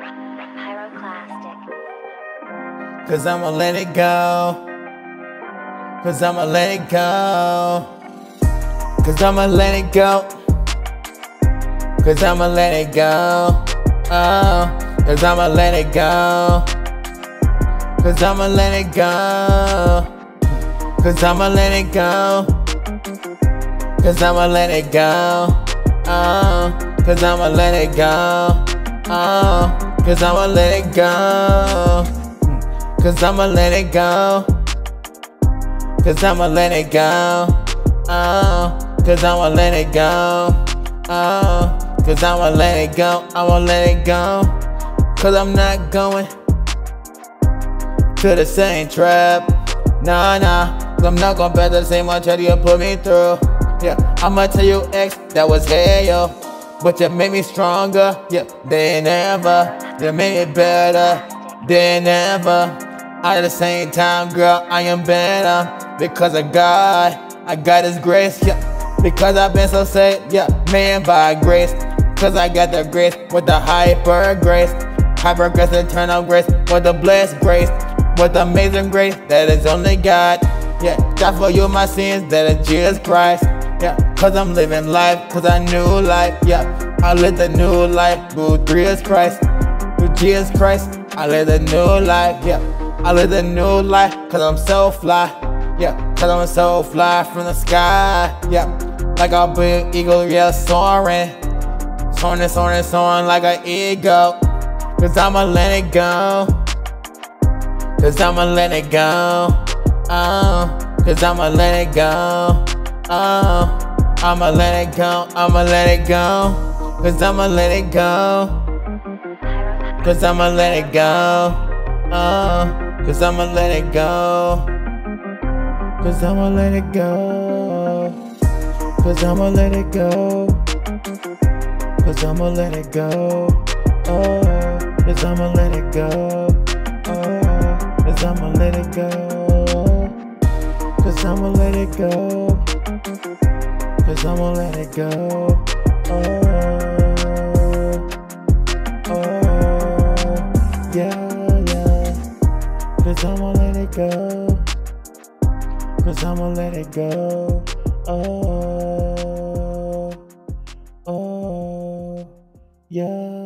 Pyroclastic. Cause I'ma let it go. Cause I'ma let it go. Cause I'ma let it go. Cause I'ma let it go. Oh, cause I'ma let it go. Cause I'ma let it go. Cause I'ma let it go. Cause I'ma let it go. Oh, cause I'ma let it go. Oh, cause I'ma let it go. Cause I'ma let it go. Cause I'ma let it go. Oh, cause I'ma let it go. Oh, cause I'ma let it go. I'ma let it go. Cause I'm not going to the same trap. Nah, cause I'm not gonna bet the same much that you put me through. Yeah, I'ma tell you ex, that was hell, but you made me stronger, yeah, than ever. You made me better than ever. At the same time, girl, I am better because of God. I got His grace, yeah, because I've been so saved, yeah, man, by grace. Cause I got the grace with the hyper grace, eternal grace, with the blessed grace, with the amazing grace that is only God. Yeah, die for you my sins, that is Jesus Christ. Yeah, cause I'm living life, cause I knew life. Yeah, I live the new life through Jesus Christ. Through Jesus Christ, I live the new life. Yeah, I live the new life, cause I'm so fly. Yeah, cause I'm so fly from the sky. Yeah, like a big eagle, yeah, soaring. Soaring like an eagle. Cause I'ma let it go. Cause I'ma let it go. Oh, cause I'ma let it go. Oh, I'ma let it go. I'ma let it go. Cause I'ma let it go. Cause I'ma let it go. Oh, cause I'ma let it go. Cause I'ma let it go. Cause I'ma let it go. Cause I'ma let it go. Oh, cause I'ma let it go. Oh, cause I'ma let it go. Cause I'ma let it go. Cause I'ma let it go. Oh, yeah. Cause I'ma let it go. Cause I'ma let it go. Oh, yeah.